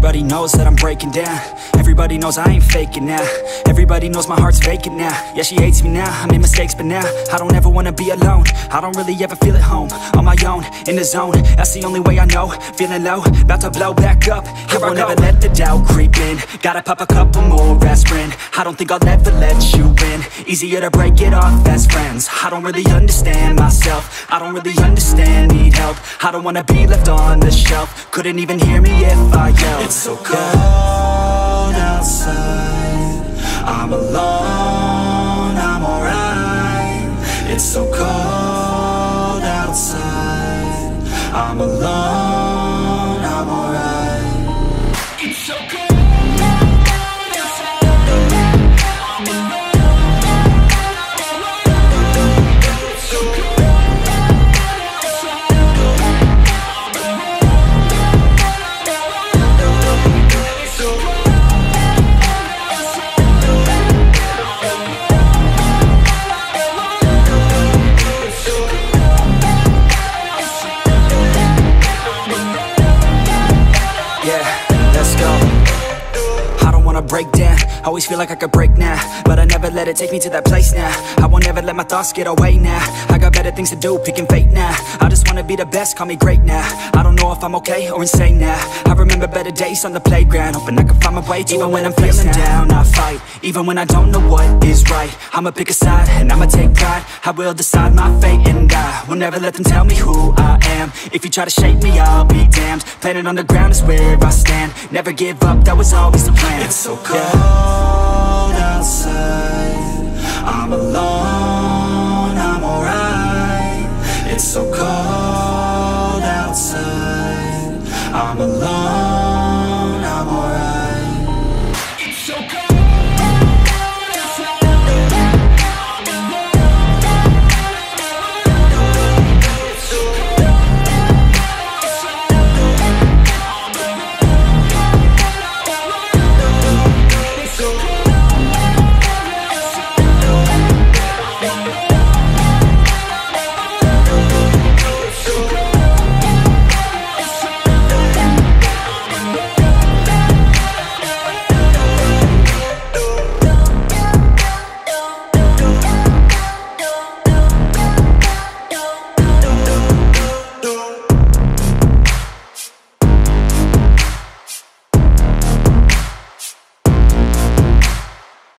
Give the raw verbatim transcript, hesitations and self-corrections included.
Everybody knows that I'm breaking down. Everybody knows I ain't faking now. Everybody knows my heart's vacant now. Yeah, she hates me now, I made mistakes but now I don't ever wanna be alone. I don't really ever feel at home. On my own, in the zone, that's the only way I know. Feeling low, about to blow back up. Here I won't ever let the doubt creep in. Gotta pop a couple more aspirin. I don't think I'll ever let you in. Easier to break it off as friends. I don't really understand myself. I don't really understand, need help. I don't wanna be left on the shelf. Couldn't even hear me if I yelled. It's so cold outside, I'm alone, I'm alright. It's so cold outside, I'm alone, I'm alright. It's so cold. Break down, always feel like I could break now, but I never let it take me to that place now. I won't ever let my thoughts get away now. I got better things to do, picking fate now. I just wanna be the best, call me great now. I don't know if I'm okay or insane now. I remember better days on the playground, hoping I can find my way to even when I'm feeling down, I fight, even when I don't know what is right. I'ma pick a side, and I'ma take pride. I will decide my fate, and I will never let them tell me who I am. If you try to shape me, I'll be damned. Planet on the ground is where I stand. Never give up, that was always the plan. It's so cold outside, I'm alone, I'm alright. It's so cold outside, I'm alone.